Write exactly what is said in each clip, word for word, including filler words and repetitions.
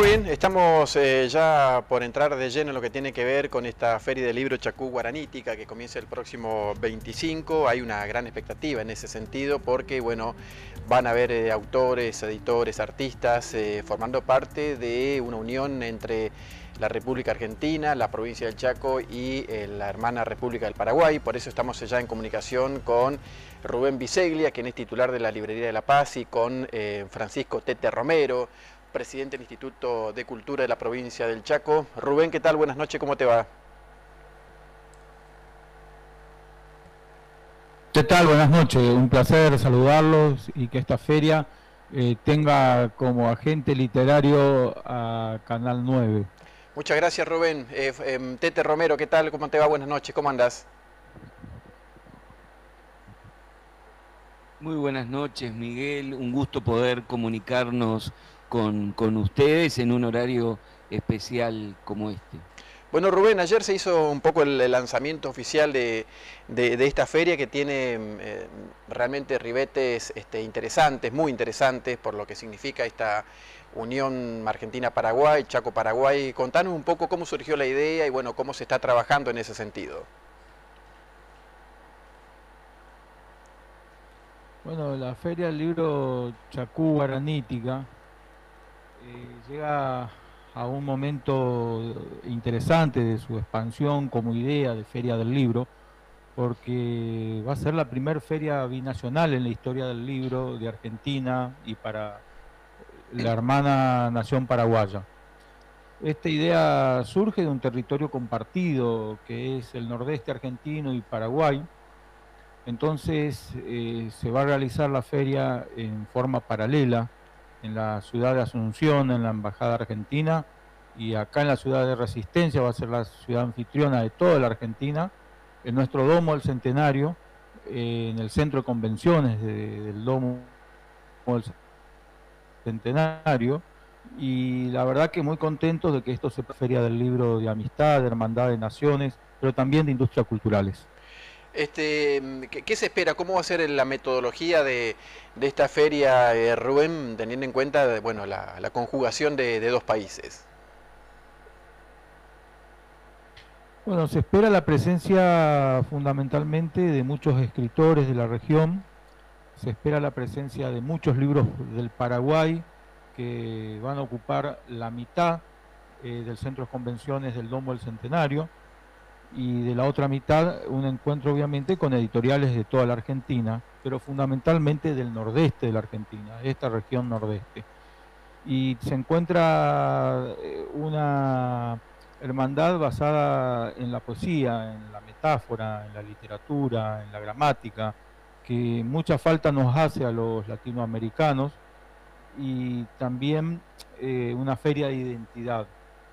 bien, estamos eh, ya por entrar de lleno en lo que tiene que ver con esta Feria del Libro Chacú Guaranítica que comienza el próximo veinticinco. Hay una gran expectativa en ese sentido porque, bueno, van a haber eh, autores, editores, artistas eh, formando parte de una unión entre la República Argentina, la provincia del Chaco y eh, la hermana República del Paraguay. Por eso estamos ya en comunicación con Rubén Biseglia, quien es titular de la Librería de la Paz, y con eh, Francisco Tete Romero, presidente del Instituto de Cultura de la provincia del Chaco. Rubén, ¿qué tal? Buenas noches, ¿cómo te va? ¿Qué tal? Buenas noches, un placer saludarlos y que esta feria eh, tenga como agente literario a Canal nueve. Muchas gracias, Rubén. Eh, eh, Tete Romero, ¿qué tal? ¿Cómo te va? Buenas noches, ¿cómo andás? Muy buenas noches, Miguel. Un gusto poder comunicarnos con, con ustedes en un horario especial como este. Bueno, Rubén, ayer se hizo un poco el, el lanzamiento oficial de, de, de esta feria que tiene eh, realmente ribetes este, interesantes, muy interesantes, por lo que significa esta unión Argentina-Paraguay, Chaco-Paraguay. Contanos un poco cómo surgió la idea y, bueno, cómo se está trabajando en ese sentido. Bueno, la Feria del Libro Chacú Guaranítica eh, llega a un momento interesante de su expansión como idea de Feria del Libro, porque va a ser la primera feria binacional en la historia del libro de Argentina y para la hermana nación paraguaya. Esta idea surge de un territorio compartido que es el nordeste argentino y Paraguay. Entonces eh, se va a realizar la feria en forma paralela en la ciudad de Asunción, en la Embajada Argentina, y acá en la ciudad de Resistencia va a ser la ciudad anfitriona de toda la Argentina, en nuestro Domo del Centenario, eh, en el centro de convenciones de, del Domo del Centenario, y la verdad que muy contentos de que esto sea feria del libro de amistad, de hermandad de naciones, pero también de industrias culturales. Este, ¿qué, ¿Qué se espera? ¿Cómo va a ser la metodología de, de esta feria, eh, Rubén, teniendo en cuenta bueno, la, la conjugación de, de dos países? Bueno, se espera la presencia fundamentalmente de muchos escritores de la región, se espera la presencia de muchos libros del Paraguay que van a ocupar la mitad eh, del centro de convenciones del Domo del Centenario, y de la otra mitad un encuentro obviamente con editoriales de toda la Argentina, pero fundamentalmente del nordeste de la Argentina, esta región nordeste. Y se encuentra una hermandad basada en la poesía, en la metáfora, en la literatura, en la gramática, que mucha falta nos hace a los latinoamericanos, y también eh, una feria de identidad.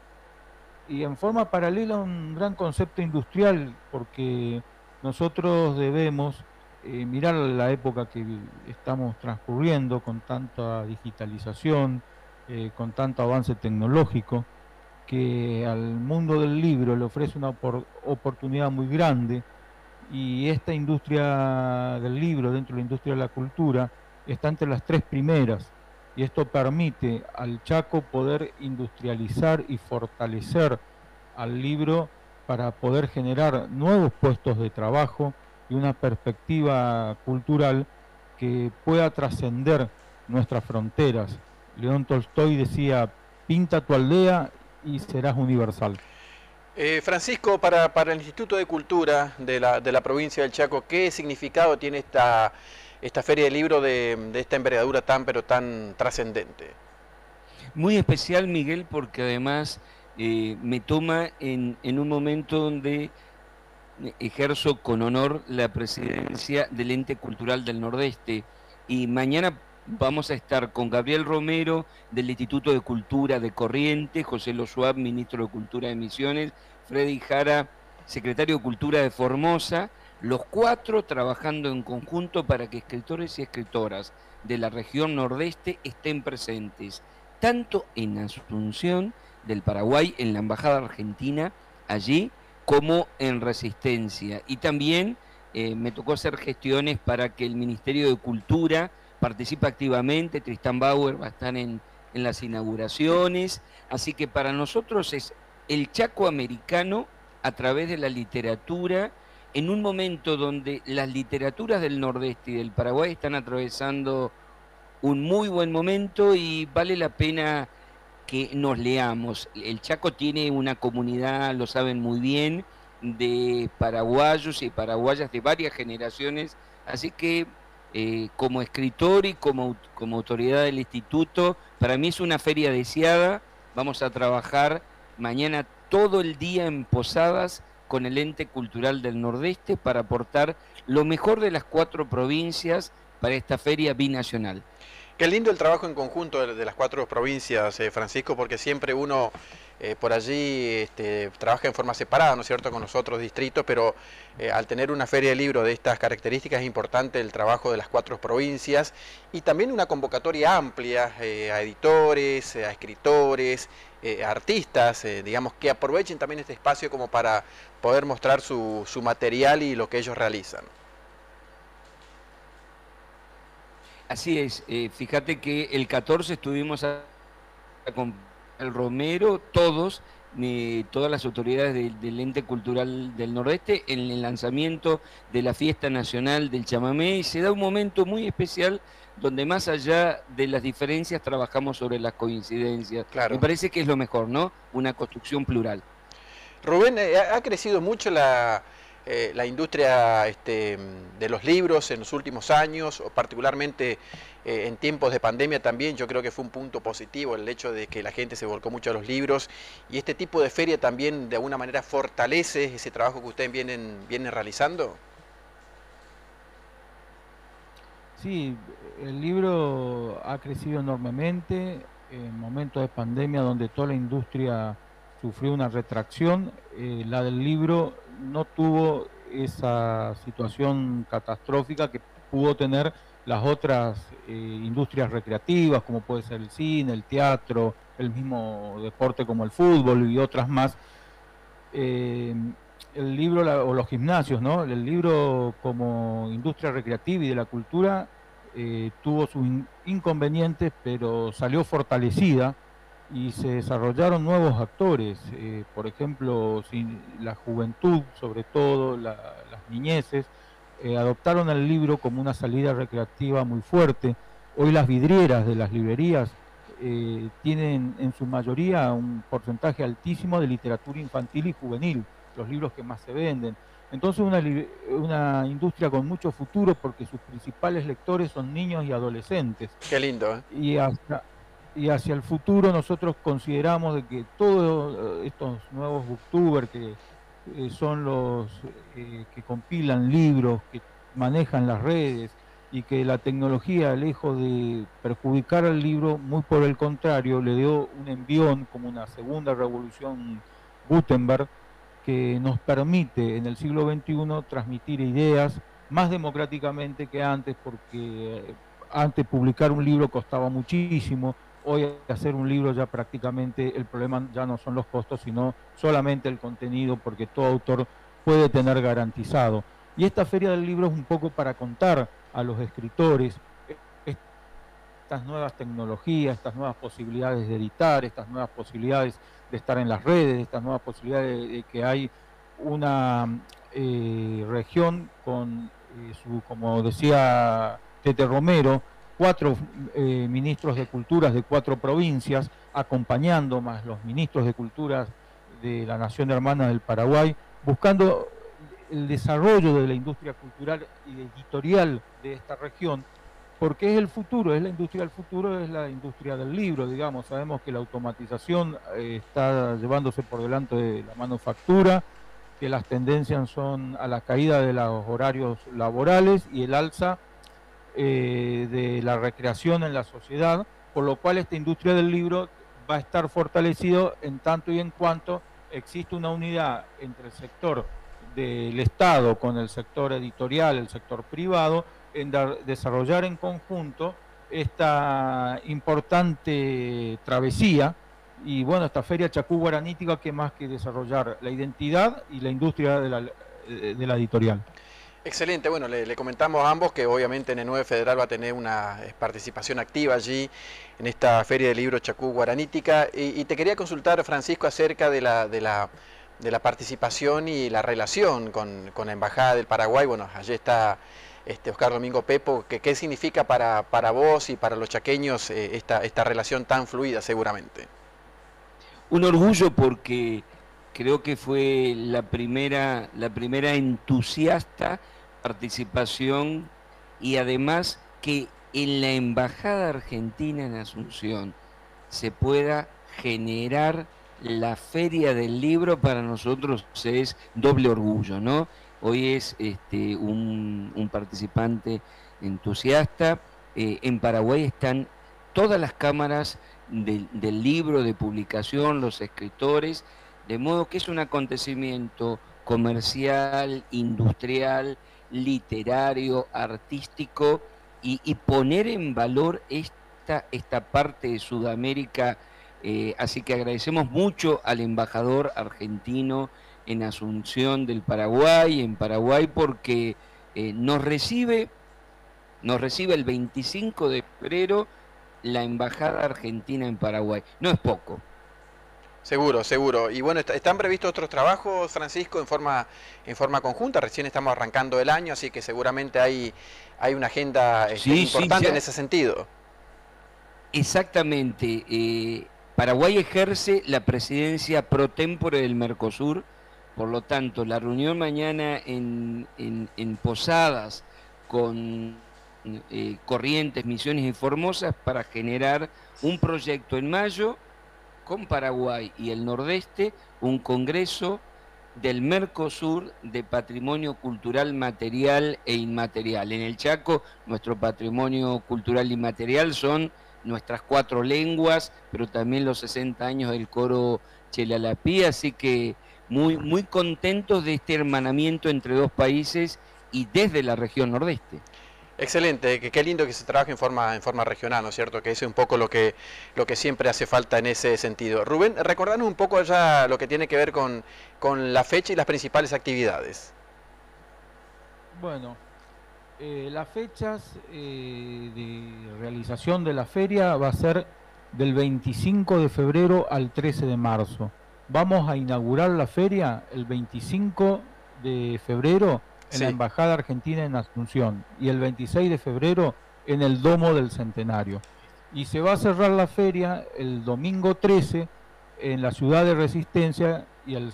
Y en forma paralela un gran concepto industrial, porque nosotros debemos eh, mirar la época que estamos transcurriendo con tanta digitalización, eh, con tanto avance tecnológico, que al mundo del libro le ofrece una opor oportunidad muy grande, y esta industria del libro dentro de la industria de la cultura está entre las tres primeras, y esto permite al Chaco poder industrializar y fortalecer al libro para poder generar nuevos puestos de trabajo y una perspectiva cultural que pueda trascender nuestras fronteras. León Tolstoy decía: pinta tu aldea y serás universal. Eh, Francisco, para, para el Instituto de Cultura de la, de la provincia del Chaco, ¿qué significado tiene esta, esta feria de libro de, de esta envergadura tan pero tan trascendente? Muy especial, Miguel, porque además eh, me toma en, en un momento donde ejerzo con honor la presidencia del Ente Cultural del Nordeste, y mañana vamos a estar con Gabriel Romero del Instituto de Cultura de Corrientes, José Losuab, ministro de Cultura de Misiones, Freddy Jara, secretario de Cultura de Formosa, los cuatro trabajando en conjunto para que escritores y escritoras de la región nordeste estén presentes, tanto en Asunción del Paraguay, en la Embajada Argentina, allí, como en Resistencia. Y también eh, me tocó hacer gestiones para que el Ministerio de Cultura participe activamente. Tristán Bauer va a estar en, en las inauguraciones, así que para nosotros es el Chaco americano a través de la literatura, en un momento donde las literaturas del Nordeste y del Paraguay están atravesando un muy buen momento y vale la pena que nos leamos. El Chaco tiene una comunidad, lo saben muy bien, de paraguayos y paraguayas de varias generaciones, así que eh, como escritor y como, como autoridad del instituto, para mí es una feria deseada. Vamos a trabajar mañana todo el día en Posadas con el Ente Cultural del Nordeste para aportar lo mejor de las cuatro provincias para esta feria binacional. Qué lindo el trabajo en conjunto de, de las cuatro provincias, eh, Francisco, porque siempre uno eh, por allí este, trabaja en forma separada, ¿no es cierto?, con los otros distritos, pero eh, al tener una feria de libros de estas características es importante el trabajo de las cuatro provincias y también una convocatoria amplia eh, a editores, a escritores, eh, a artistas, eh, digamos, que aprovechen también este espacio como para poder mostrar su, su material y lo que ellos realizan. Así es, eh, fíjate que el catorce estuvimos a, a con el Romero, todos, eh, todas las autoridades de, del Ente Cultural del Nordeste, en el lanzamiento de la Fiesta Nacional del Chamamé, y se da un momento muy especial donde más allá de las diferencias trabajamos sobre las coincidencias. Claro. Me parece que es lo mejor, ¿no? Una construcción plural. Rubén, eh, ha crecido mucho la... Eh, la industria este, de los libros en los últimos años, particularmente eh, en tiempos de pandemia también, yo creo que fue un punto positivo el hecho de que la gente se volcó mucho a los libros y este tipo de feria también de alguna manera fortalece ese trabajo que ustedes vienen, vienen realizando. Sí, el libro ha crecido enormemente en momentos de pandemia donde toda la industria sufrió una retracción. Eh, la del libro no tuvo esa situación catastrófica que pudo tener las otras eh, industrias recreativas, como puede ser el cine, el teatro, el mismo deporte como el fútbol y otras más. Eh, el libro la, o los gimnasios, ¿no? El libro como industria recreativa y de la cultura eh, tuvo sus in inconvenientes, pero salió fortalecida y se desarrollaron nuevos actores, eh, por ejemplo, sin, la juventud, sobre todo la, las niñeces, eh, adoptaron el libro como una salida recreativa muy fuerte. Hoy las vidrieras de las librerías eh, tienen en su mayoría un porcentaje altísimo de literatura infantil y juvenil, los libros que más se venden. Entonces una, una industria con mucho futuro porque sus principales lectores son niños y adolescentes. Qué lindo, ¿eh? Y hasta, y hacia el futuro nosotros consideramos de que todos estos nuevos booktubers que eh, son los eh, que compilan libros, que manejan las redes y que la tecnología, lejos de perjudicar al libro, muy por el contrario, le dio un envión como una segunda revolución Gutenberg que nos permite en el siglo veintiuno transmitir ideas más democráticamente que antes, porque antes publicar un libro costaba muchísimo. Hoy hacer un libro ya prácticamente el problema ya no son los costos, sino solamente el contenido, porque todo autor puede tener garantizado. Y esta feria del libro es un poco para contar a los escritores estas nuevas tecnologías, estas nuevas posibilidades de editar, estas nuevas posibilidades de estar en las redes, estas nuevas posibilidades de, de que hay una eh, región con eh, su, como decía Tete Romero, cuatro eh, ministros de culturas de cuatro provincias, acompañando más los ministros de culturas de la Nación Hermana del Paraguay, buscando el desarrollo de la industria cultural y editorial de esta región, porque es el futuro, es la industria del futuro, es la industria del libro, digamos. Sabemos que la automatización eh, está llevándose por delante de la manufactura, que las tendencias son a la caída de los horarios laborales y el alza Eh, de la recreación en la sociedad, por lo cual esta industria del libro va a estar fortalecido en tanto y en cuanto existe una unidad entre el sector del Estado con el sector editorial, el sector privado, en dar, desarrollar en conjunto esta importante travesía. Y bueno, esta feria Chacú Guaranítica, que más que desarrollar la identidad y la industria de la, de la editorial. Excelente, bueno, le, le comentamos a ambos que obviamente N nueve Federal va a tener una participación activa allí en esta Feria del Libro Chacú Guaranítica y, y te quería consultar, Francisco, acerca de la, de la, de la participación y la relación con, con la Embajada del Paraguay. Bueno, allí está este, Oscar Domingo Pepo, que, ¿qué significa para, para vos y para los chaqueños eh, esta, esta relación tan fluida seguramente? Un orgullo porque creo que fue la primera, la primera entusiasta participación y además que en la Embajada Argentina en Asunción se pueda generar la Feria del Libro, para nosotros es doble orgullo, ¿no? Hoy es este, un, un participante entusiasta. Eh, en Paraguay están todas las cámaras del, del libro, de publicación, los escritores, de modo que es un acontecimiento comercial, industrial, literario, artístico, y, y poner en valor esta, esta parte de Sudamérica. Eh, así que agradecemos mucho al embajador argentino en Asunción del Paraguay, en Paraguay, porque eh, nos recibe, nos recibe el veinticinco de febrero la Embajada Argentina en Paraguay. No es poco. Seguro, seguro. Y bueno, ¿están previstos otros trabajos, Francisco, en forma, en forma conjunta? Recién estamos arrancando el año, así que seguramente hay, hay una agenda este, sí, importante sí, en ese sentido. Exactamente. Eh, Paraguay ejerce la presidencia pro tempore del Mercosur, por lo tanto, la reunión mañana en, en, en Posadas con eh, Corrientes, Misiones y Formosas para generar un proyecto en mayo con Paraguay y el Nordeste, un congreso del Mercosur de patrimonio cultural material e inmaterial. En el Chaco, nuestro patrimonio cultural inmaterial son nuestras cuatro lenguas, pero también los sesenta años del coro Chelalapí, así que muy, muy contentos de este hermanamiento entre dos países y desde la región Nordeste. Excelente, que qué lindo que se trabaje en forma, en forma regional, ¿no es cierto? Que eso es un poco lo que, lo que siempre hace falta en ese sentido. Rubén, recordanos un poco ya lo que tiene que ver con, con la fecha y las principales actividades. Bueno, eh, las fechas eh, de realización de la feria va a ser del veinticinco de febrero al trece de marzo. Vamos a inaugurar la feria el veinticinco de febrero en sí. la Embajada Argentina en Asunción y el veintiséis de febrero en el Domo del Centenario. Y se va a cerrar la feria el domingo trece en la ciudad de Resistencia y el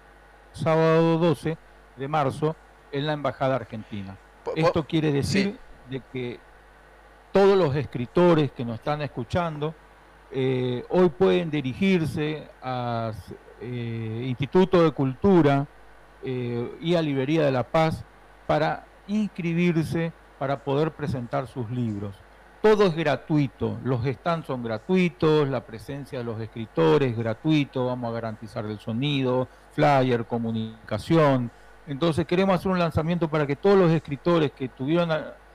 sábado doce de marzo en la Embajada Argentina. Esto quiere decir sí. de que todos los escritores que nos están escuchando eh, hoy pueden dirigirse a eh, Instituto de Cultura eh, y a Librería de la Paz para inscribirse, para poder presentar sus libros. Todo es gratuito, los stands son gratuitos, la presencia de los escritores es gratuito, vamos a garantizar el sonido, flyer, comunicación. Entonces queremos hacer un lanzamiento para que todos los escritores que tuvieron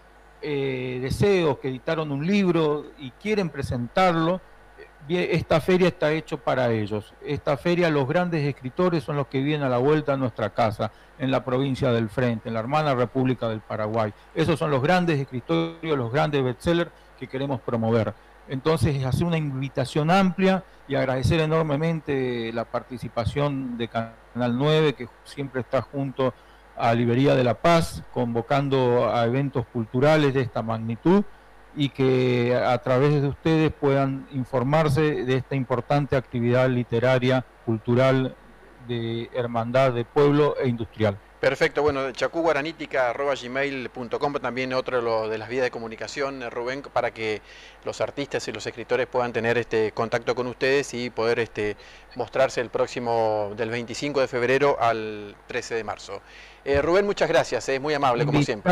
eh, deseos, que editaron un libro y quieren presentarlo, esta feria está hecho para ellos. Esta feria, los grandes escritores son los que vienen a la vuelta a nuestra casa, en la provincia del Frente, en la hermana República del Paraguay. Esos son los grandes escritores, los grandes bestsellers que queremos promover. Entonces, hacer una invitación amplia y agradecer enormemente la participación de Canal nueve, que siempre está junto a Librería de la Paz, convocando a eventos culturales de esta magnitud, y que a través de ustedes puedan informarse de esta importante actividad literaria, cultural, de hermandad, de pueblo e industrial. Perfecto, bueno, chacú guaranítica arroba gmail punto com también otro de, lo, de las vías de comunicación, Rubén, para que los artistas y los escritores puedan tener este contacto con ustedes y poder este, mostrarse el próximo del veinticinco de febrero al trece de marzo. Eh, Rubén, muchas gracias, es eh, muy amable como siempre.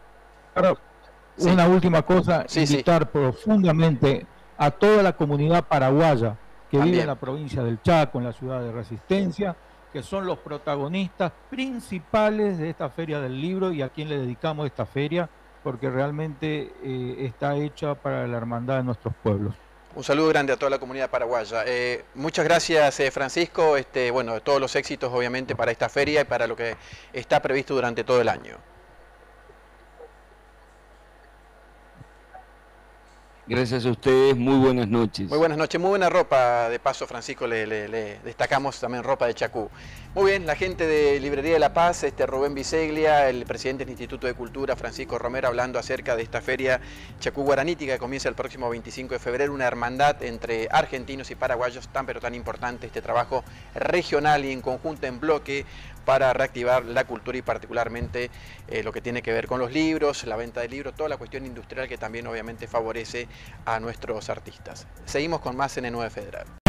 Sí. Una última cosa, sí, invitar sí. profundamente a toda la comunidad paraguaya que También. vive en la provincia del Chaco, en la ciudad de Resistencia, que son los protagonistas principales de esta Feria del Libro y a quien le dedicamos esta feria, porque realmente eh, está hecha para la hermandad de nuestros pueblos. Un saludo grande a toda la comunidad paraguaya. Eh, muchas gracias, eh, Francisco. Este, bueno, todos los éxitos obviamente para esta feria y para lo que está previsto durante todo el año. Gracias a ustedes, muy buenas noches. Muy buenas noches, muy buena ropa, de paso Francisco, le, le, le destacamos también ropa de Chacú. Muy bien, la gente de Librería de la Paz, este Rubén Biseglia, el presidente del Instituto de Cultura, Francisco Romero, hablando acerca de esta feria Chacú Guaranítica que comienza el próximo veinticinco de febrero, una hermandad entre argentinos y paraguayos tan pero tan importante, este trabajo regional y en conjunto, en bloque, para reactivar la cultura y particularmente eh, lo que tiene que ver con los libros, la venta de libros, toda la cuestión industrial que también obviamente favorece a nuestros artistas. Seguimos con más en N nueve Federal.